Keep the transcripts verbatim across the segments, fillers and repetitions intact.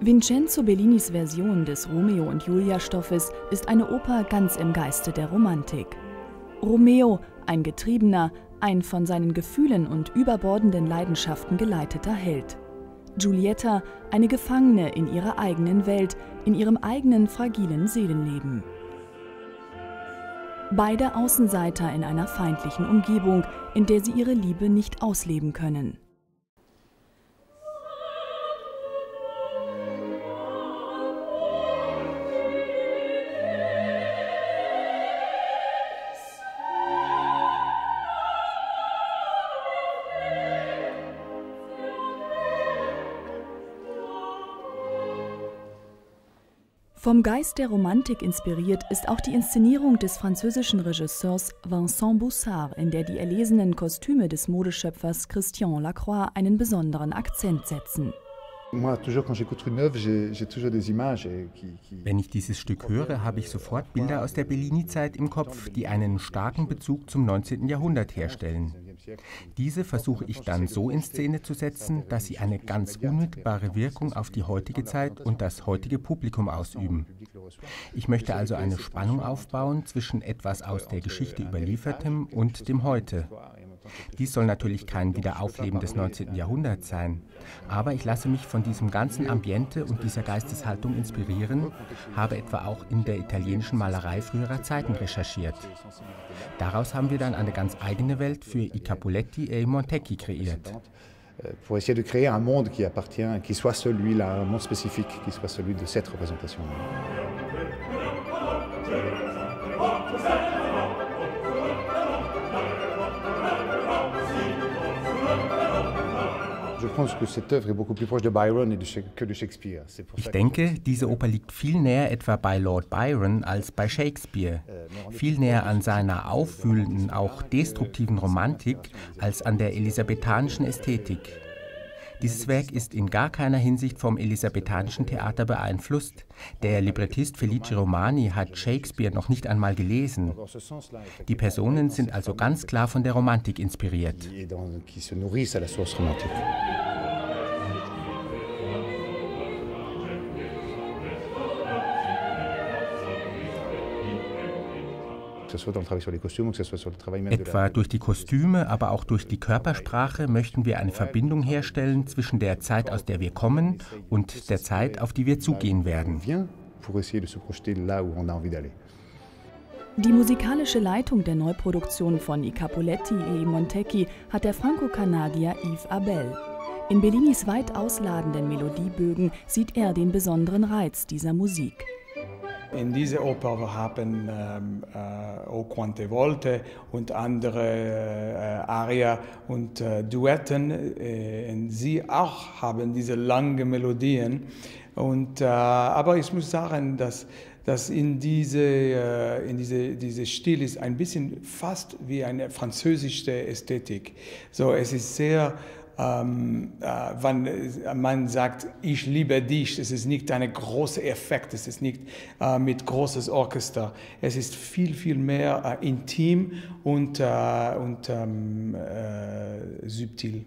Vincenzo Bellinis Version des Romeo und Julia-Stoffes ist eine Oper ganz im Geiste der Romantik. Romeo, ein getriebener, ein von seinen Gefühlen und überbordenden Leidenschaften geleiteter Held. Giulietta, eine Gefangene in ihrer eigenen Welt, in ihrem eigenen fragilen Seelenleben. Beide Außenseiter in einer feindlichen Umgebung, in der sie ihre Liebe nicht ausleben können. Vom Geist der Romantik inspiriert ist auch die Inszenierung des französischen Regisseurs Vincent Bussard, in der die erlesenen Kostüme des Modeschöpfers Christian Lacroix einen besonderen Akzent setzen. Wenn ich dieses Stück höre, habe ich sofort Bilder aus der Bellini-Zeit im Kopf, die einen starken Bezug zum neunzehnten Jahrhundert herstellen. Diese versuche ich dann so in Szene zu setzen, dass sie eine ganz unmittelbare Wirkung auf die heutige Zeit und das heutige Publikum ausüben. Ich möchte also eine Spannung aufbauen zwischen etwas aus der Geschichte Überliefertem und dem Heute. Dies soll natürlich kein Wiederaufleben des neunzehnten Jahrhunderts sein, aber ich lasse mich von diesem ganzen Ambiente und dieser Geisteshaltung inspirieren, habe etwa auch in der italienischen Malerei früherer Zeiten recherchiert. Daraus haben wir dann eine ganz eigene Welt für i Capuletti et i Montecchi kreiert. Pour essayer de créer un monde qui appartient, qui soit celui-là, un monde spécifique, qui soit celui de cette représentation. Ich denke, diese Oper liegt viel näher etwa bei Lord Byron als bei Shakespeare, viel näher an seiner aufwühlenden, auch destruktiven Romantik als an der elisabethanischen Ästhetik. Dieses Werk ist in gar keiner Hinsicht vom elisabethanischen Theater beeinflusst. Der Librettist Felice Romani hat Shakespeare noch nicht einmal gelesen. Die Personen sind also ganz klar von der Romantik inspiriert. Etwa durch die Kostüme, aber auch durch die Körpersprache möchten wir eine Verbindung herstellen zwischen der Zeit, aus der wir kommen, und der Zeit, auf die wir zugehen werden. Die musikalische Leitung der Neuproduktion von I Capuletti e i Montecchi hat der Franco-Kanadier Yves Abel. In Bellinis weit ausladenden Melodiebögen sieht er den besonderen Reiz dieser Musik. In dieser Oper haben ähm, äh, O Quante Volte und andere äh, Aria und äh, Duetten. Äh, und sie auch haben diese langen Melodien. Und, äh, aber ich muss sagen, dass, dass in diese, äh, in diese, diese Stil ist ein bisschen fast wie eine französische Ästhetik. So, es ist sehr Ähm, äh, wenn man sagt, ich liebe dich, es ist nicht ein großer Effekt, es ist nicht äh, mit großes Orchester, es ist viel, viel mehr äh, intim und, äh, und ähm, äh, subtil.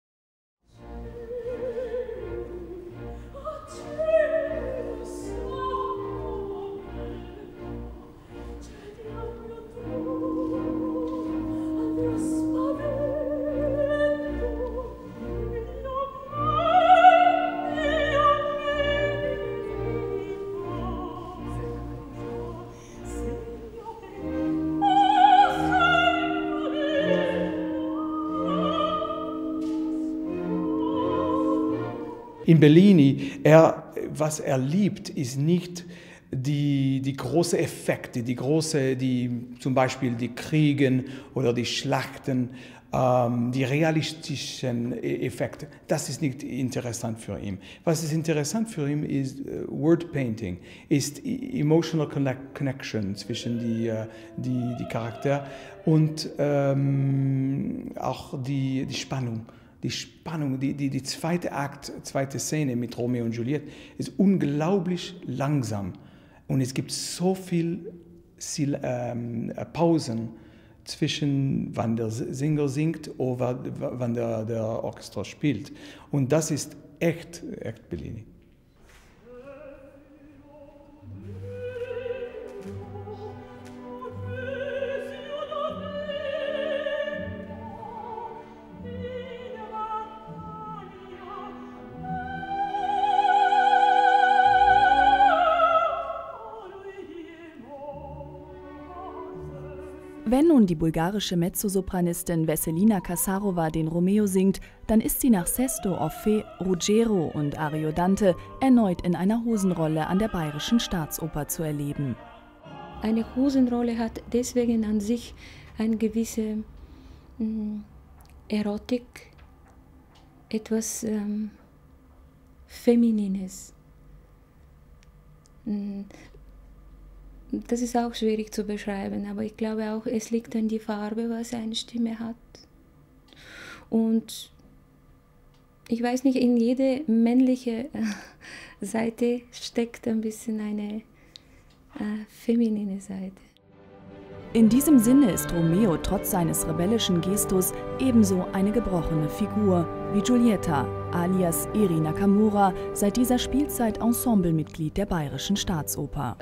In Bellini, er, was er liebt, ist nicht die, die großen Effekte, die große, die, zum Beispiel die Kriegen oder die Schlachten, ähm, die realistischen Effekte. Das ist nicht interessant für ihn. Was ist interessant für ihn ist uh, Word Painting, ist emotional connect, connection zwischen die, uh, die, die Charaktere und ähm, auch die, die Spannung. Die Spannung, die, die, die zweite Akt, zweite Szene mit Romeo und Juliette ist unglaublich langsam. Und es gibt so viel Sil ähm, Pausen zwischen, wann der Sänger singt oder wann der, der Orchester spielt. Und das ist echt, echt Bellini. Wenn nun die bulgarische Mezzosopranistin Veselina Kasarova den Romeo singt, dann ist sie nach Sesto, Orphée, Ruggiero und Ariodante erneut in einer Hosenrolle an der Bayerischen Staatsoper zu erleben. Eine Hosenrolle hat deswegen an sich eine gewisse mh, Erotik, etwas ähm, Feminines. Das ist auch schwierig zu beschreiben, aber ich glaube auch, es liegt an die Farbe, was eine Stimme hat. Und ich weiß nicht, in jede männliche Seite steckt ein bisschen eine äh, feminine Seite. In diesem Sinne ist Romeo trotz seines rebellischen Gestus ebenso eine gebrochene Figur wie Giulietta, alias Eri Nakamura, seit dieser Spielzeit Ensemblemitglied der Bayerischen Staatsoper.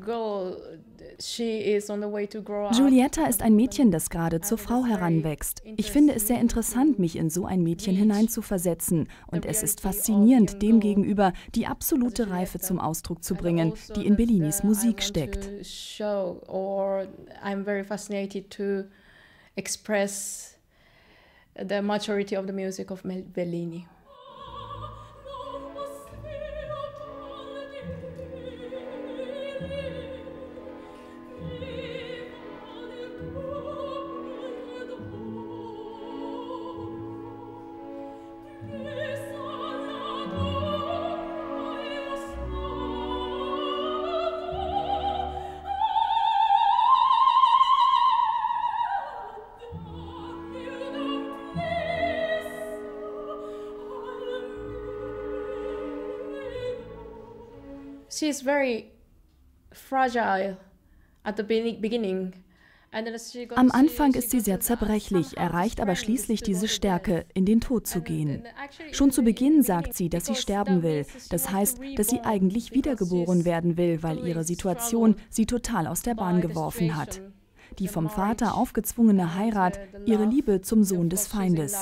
Giulietta ist ein Mädchen, das gerade zur Frau heranwächst. Ich finde es sehr interessant, mich in so ein Mädchen hineinzuversetzen. Und es ist faszinierend, demgegenüber die absolute Reife zum Ausdruck zu bringen, die in Bellinis Musik steckt. I'm very fascinated to express the maturity of the music of Bellini. She is very fragile at the beginning. Am Anfang ist sie sehr zerbrechlich, erreicht aber schließlich diese Stärke, in den Tod zu gehen. Schon zu Beginn sagt sie, dass sie sterben will. Das heißt, dass sie eigentlich wiedergeboren werden will, weil ihre Situation sie total aus der Bahn geworfen hat. Die vom Vater aufgezwungene Heirat, ihre Liebe zum Sohn des Feindes.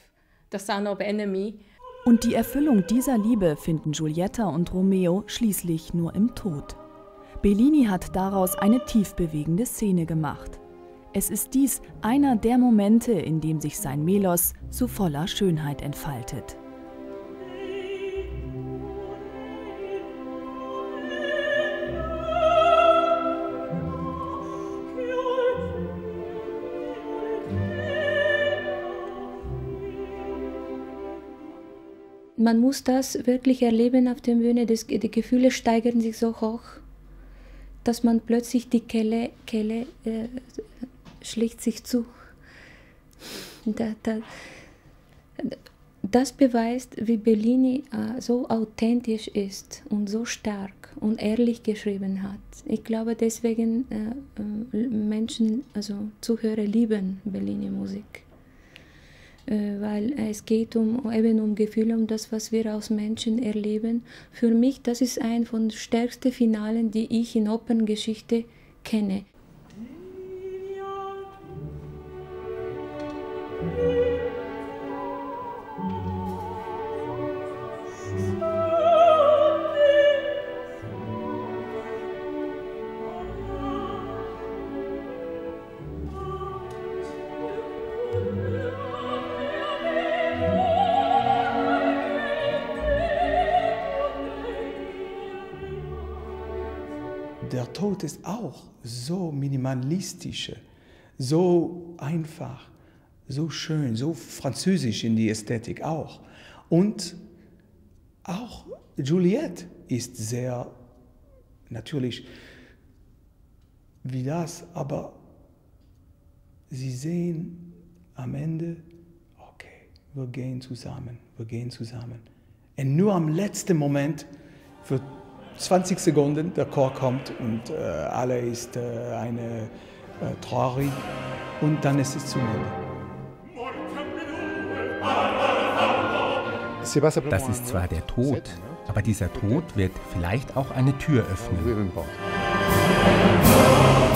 Und die Erfüllung dieser Liebe finden Giulietta und Romeo schließlich nur im Tod. Bellini hat daraus eine tiefbewegende Szene gemacht. Es ist dies einer der Momente, in dem sich sein Melos zu voller Schönheit entfaltet. Man muss das wirklich erleben auf der Bühne, das, die Gefühle steigern sich so hoch, dass man plötzlich die Kehle, Kehle äh, schlägt sich zu. Da, da, das beweist, wie Bellini äh, so authentisch ist und so stark und ehrlich geschrieben hat. Ich glaube, deswegen äh, Menschen, also Zuhörer lieben Bellini-Musik. Weil es geht um, eben um Gefühle, um das, was wir aus Menschen erleben. Für mich, das ist ein von den stärksten Finalen, die ich in Operngeschichte kenne. Der Tod ist auch so minimalistisch, so einfach, so schön, so französisch in die Ästhetik auch. Und auch Juliette ist sehr, natürlich wie das, aber sie sehen am Ende, okay, wir gehen zusammen, wir gehen zusammen. Und nur am letzten Moment wird zwanzig Sekunden, der Chor kommt und äh, alle ist äh, eine äh, traurig und dann ist es zu Ende. Das ist zwar der Tod, aber dieser Tod wird vielleicht auch eine Tür öffnen.